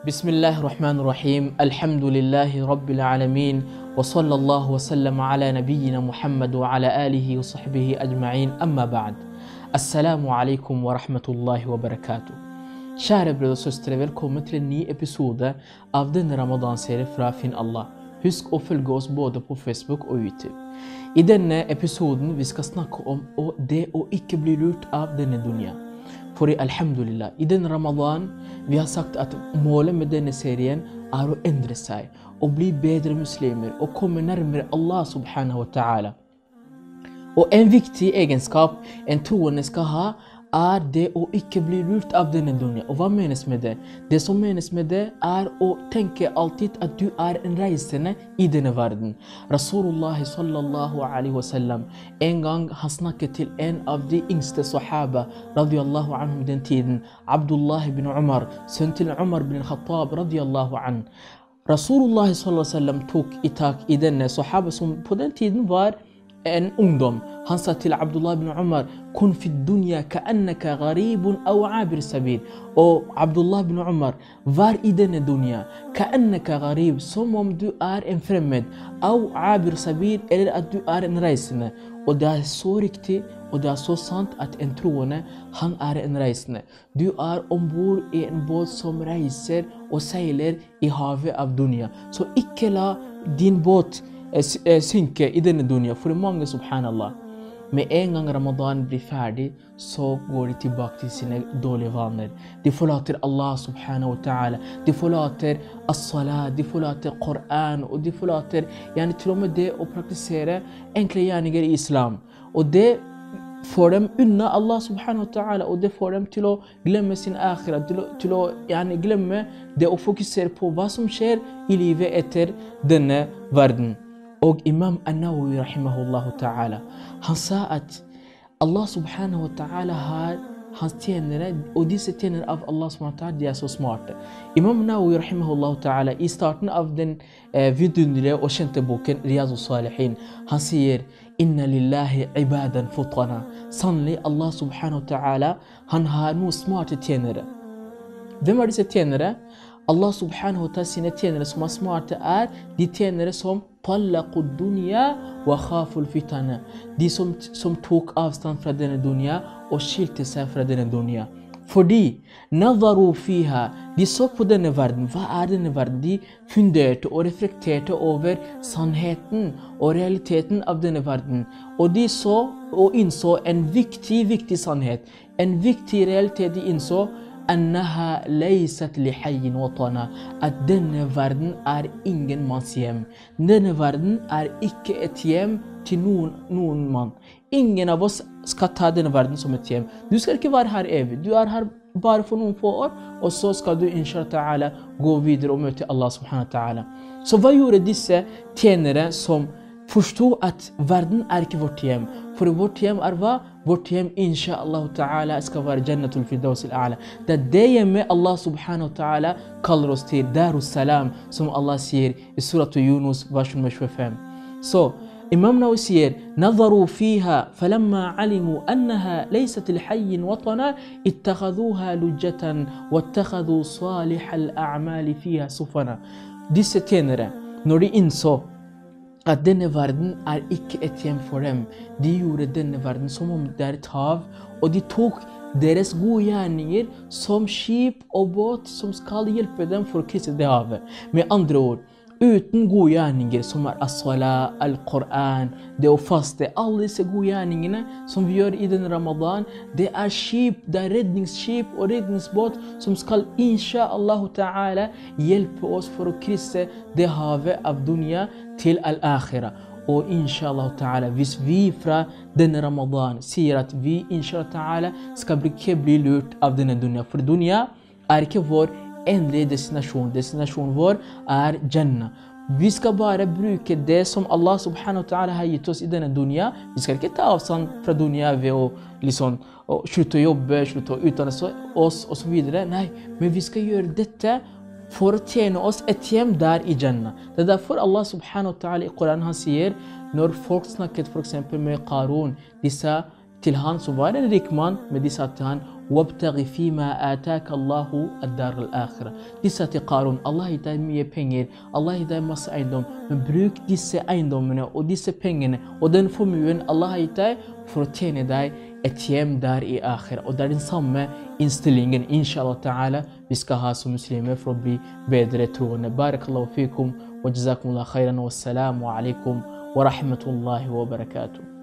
بسم الله الرحمن الرحيم الحمد لله رب العالمين وصلى الله وسلم على نبينا محمد وعلى آله وصحبه أجمعين أما بعد السلام عليكم ورحمة الله وبركاته. Kjære brødre og søstre, velkommen til en ny episode av denne Ramadan-serien fra Finn Allah. Husk å følge oss både på Facebook og YouTube. I denne episoden vi skal snakke om det å ikke bli lurt av denne dunya. For alhamdulillah, i denne Ramadan vi har sagt at målet med denne serien er å endre seg og bli bedre muslimer og komme nærmere Allah subhanahu wa ta'ala. Og en viktig egenskap en troende skal ha er det å ikke bli lurt av denne dunya. Og hva menes med det? Det som menes med det er å tenke alltid at du er en reisende i denne verden. Rasulullah sallallahu alaihi wasallam en gang han snakket til en av de yngste sahaba radiyallahu anhum den tiden, Abdullah ibn Umar, sønn til Umar ibn Khattab radiyallahu anhu. Rasulullah sallallahu alaihi wasallam tok i tak i denne sahaba som på den tiden var en ungdom. Han sa til Abdullah ibn Umar: kun fi dunya ka'annaka gharibun aw abir sabil. Og Abdullah ibn Umar, vær i denne dunya ka'annaka gharib, som om du er en fremmed, aw abir sabil, eller at du er en reisende. Og det er så riktig, og det er så sant at en troende, han er en reisende. Du er ombord i en båt som reiser og seiler i havet av dunya. Så ikke la din båt synke i denne dunya. For mange, subhanallah, med en gang Ramadan blir ferdig, så går de tilbake til sine dårlige vaner. De forlater Allah subhanahu wa ta'ala. De forlater as-salat, de forlater Koran, og de forlater til og med det å praktisere enkle gjerninger i islam. Og det får dem unna Allah subhanahu wa ta'ala, og det får dem til å glemme sin akhirat, til å glemme det å fokusere på hva som skjer i livet etter denne verden. Og Imam An-Nawawi rahimahullahu ta'ala, han sa at Allah subhanahu wa ta'ala har hans tjenere, og disse tjenere av Allah subhanahu wa ta'ala, de er så smarte. Imam An-Nawawi rahimahullahu ta'ala, i starten av den vidunderlige og kjente boken Riyadus Salihin, han sier: inna lillahi ibadan futana. Sannelig Allah subhanahu wa ta'ala, han har noen smarte tjenere. Hvem er disse tjenere? Allah subhanahu wa ta'ala sine tjenere som er smarte er de tjenere som طلقوا الدنيا وخافوا الفتنة. De som tok avstand fra denne dunya og skilte seg fra denne dunya. Fordi نظروا فيها, de så på denne verden. Hva er denne verden? De funderte og reflekterte over sannheten og realiteten av denne verden. Og de så og innså en viktig sannhet. En viktig realitet de innså. أنها ليست لحي وطنا, at denne verden er ingen manns hjem. Denne verden er ikke et hjem til noen mann. Ingen av oss skal ta denne verden som et hjem. Du skal ikke være her evig. Du er her bare for noen få år, og så skal du inshallah ta'ala gå videre og møte Allah subhanahu wa ta'ala. Så hva gjorde disse tjenere som forstod at verden er ikke vårt hjem? For vårt hjem er hva? Vårt hjem inshallah ta'ala skal være Jannatul Firdaus al-A'la. Det er det hjemme Allah subhanahu wa ta'ala kaller oss til, Darus Salam, som Allah sier i Surat Yunus vers 25. Så Imam Nawawi sier: نظروا فيها فلما علموا أنها ليست لحي وطنا اتخذوها لجة واتخذوا صالح الأعمال فيها سفنا. Disse tjenere, når de innså at denne verden er ikke et hjem for dem, de gjorde denne verden som om det er et hav, og de tok deres gode gjerninger som skip og båt som skal hjelpe dem for å krysse det havet. Med andre ord, uten gode gjerninger som er as-salat, al-Quran, det å faste, alle disse gode gjerningene som vi gjør i denne Ramadan, det er skip, det er redningsskip og redningsbåt som skal inshallah ta'ala hjelpe oss for å krysse det havet av dunya til al-akhira. Og inshallah ta'ala, hvis vi fra denne Ramadan sier at vi inshallah ta'ala skal ikke bli lurt av denne dunya, for dunya er ikke vår endelige destinasjon. Destinasjonen vår er Jannah. Vi skal bare bruke det som Allah subhanahu wa ta'ala har gitt oss i denne dunya. Vi skal ikke ta avstand fra dunya ved å slutte å jobbe, slutte å utdanne oss og så videre. Nei, men vi skal gjøre dette for å tjene oss et hjem der i Jannah. Det er derfor Allah subhanahu wa ta'ala i Koran han sier, når folk snakket for eksempel med Qarun, de sa til han som var en rik mann, men de sa til han, «Wabtaghi fima ataka Allahu ad-dar al-akhira». De sa til Karun, Allah har gitt deg mye penger, Allah har gitt deg masse eiendom, men bruk disse eiendommene og disse pengene og den formuen Allah har gitt deg for å tjene deg et hjem der i akhira. Og det er den samme innstillingen, inshallah ta'ala, vi skal ha som muslimer for å bli bedre troende. Barakallahu fikum, wa jazakumullah khairan, wa assalamu alaikum wa rahmatullahi wa barakatuh.